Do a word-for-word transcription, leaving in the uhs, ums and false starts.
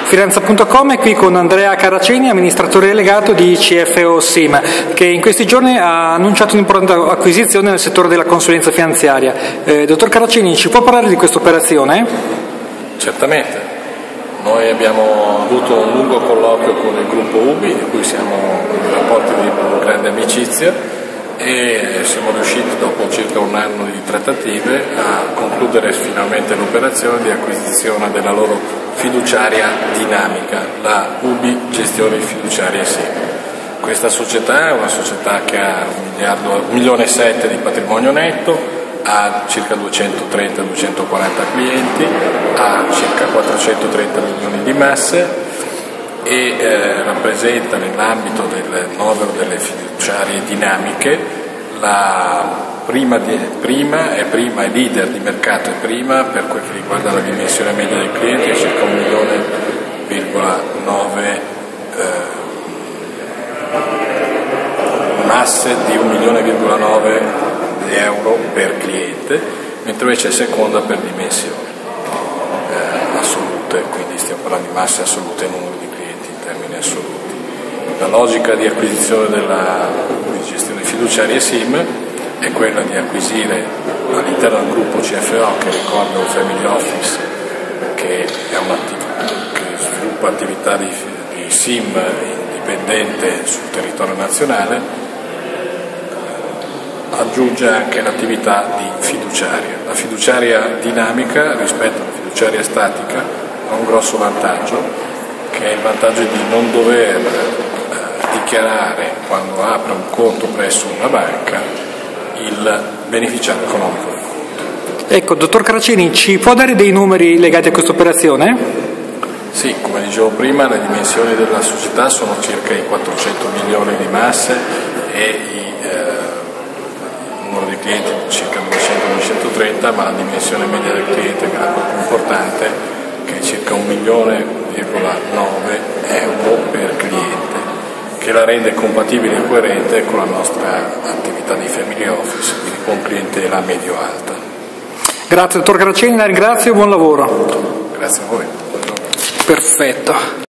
Finanza punto com è qui con Andrea Carraceni, amministratore delegato di C F O SIM, che in questi giorni ha annunciato un'importante acquisizione nel settore della consulenza finanziaria. Eh, dottor Carraceni, ci può parlare di questa operazione? Certamente. Noi abbiamo avuto un lungo colloquio con il gruppo U B I, di cui siamo in rapporti di grande amicizia, e siamo riusciti dopo circa un anno di trattative a concludere finalmente l'operazione di acquisizione della loro fiduciaria dinamica, la U B I Gestioni Fiduciarie SIM. Questa società è una società che ha un milione e sette di patrimonio netto, ha circa duecentotrenta duecentoquaranta clienti, ha circa quattrocentotrenta milioni di masse e eh, rappresenta nell'ambito del novero delle fiduciarie dinamiche la prima, di, prima è prima e leader di mercato e prima per quel che riguarda la dimensione media del cliente, circa un milione virgola nove eh, masse di un milione virgola nove di euro per cliente, mentre invece è seconda per dimensioni eh, assolute, quindi stiamo parlando di masse assolute e numero di clienti in termini assoluti. La logica di acquisizione della di gestione fiduciaria SIM è quella di acquisire all'interno del gruppo C F O, che ricordo un family office che, è che sviluppa attività di, di SIM indipendente sul territorio nazionale, aggiunge anche l'attività di fiduciaria. La fiduciaria dinamica rispetto alla fiduciaria statica ha un grosso vantaggio, che è il vantaggio di non dover eh, dichiarare quando apre un conto presso una banca il beneficiario economico del conto. Ecco, dottor Carraceni, ci può dare dei numeri legati a questa operazione? Sì, come dicevo prima, le dimensioni della società sono circa i quattrocento milioni di masse e i, eh, il numero di clienti circa duecento duecentotrenta, ma la dimensione media del cliente, che è la cosa più importante, che è circa un milione virgola nove euro per cliente, che la rende compatibile e coerente con la nostra attività di family office, quindi con clientela medio-alta. Grazie dottor Carraceni, la ringrazio e buon lavoro. Grazie a voi. Perfetto.